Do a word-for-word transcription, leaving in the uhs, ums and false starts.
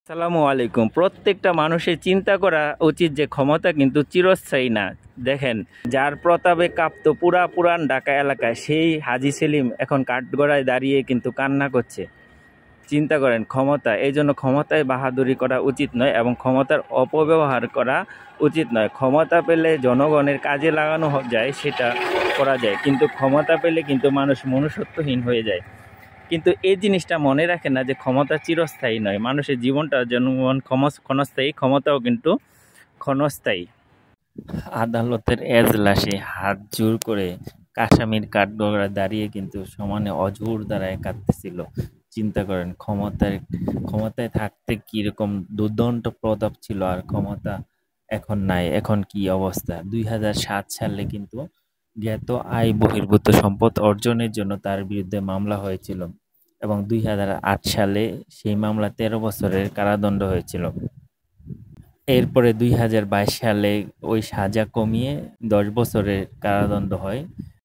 আসসালামু আলাইকুম। প্রত্যেকটা মানুষের চিন্তা করা উচিত যে ক্ষমতা কিন্তু চিরস্থায়ী না। দেখেন, যার প্রতাপে কাঁপত পুরা পুরান ঢাকা এলাকায়, সেই হাজী সেলিম এখন কাঠগড়ায় দাঁড়িয়ে কিন্তু কান্না করছে। চিন্তা করেন, ক্ষমতা, এই জন্য ক্ষমতায় বাহাদুরি করা উচিত নয় এবং ক্ষমতার অপব্যবহার করা উচিত নয়। ক্ষমতা পেলে জনগণের কাজে লাগানো যায়, সেটা করা যায়, কিন্তু ক্ষমতা পেলে কিন্তু মানুষ মনুষ্যত্বহীন হয়ে যায়। কিন্তু এই জিনিসটা মনে রাখে না যে ক্ষমতা চিরস্থায়ী নয়। মানুষের জীবনটা যেমন ক্ষণস্থায়ী, ক্ষমতাও কিন্তু ক্ষণস্থায়ী। আদালতের এজলাসে হাত জোর করে আসামির কাঠগড়ায় দাঁড়িয়ে কিন্তু সমানে অঝোর দ্বারায় কাঁদতেছিল। চিন্তা করেন, ক্ষমতায় ক্ষমতায় থাকতে কিরকম দুর্দণ্ড প্রতাপ ছিল, আর ক্ষমতা এখন নাই, এখন কি অবস্থা। দুই হাজার সাত সালে কিন্তু জ্ঞাত আয় বহির্ভূত সম্পদ অর্জনের জন্য তার বিরুদ্ধে মামলা হয়েছিল এবং দুই হাজার আট সালে সেই মামলা তেরো বছরের কারাদণ্ড হয়েছিল। এরপরে দুই হাজার বাইশ সালে ওই সাজা কমিয়ে দশ বছরের কারাদণ্ড হয়।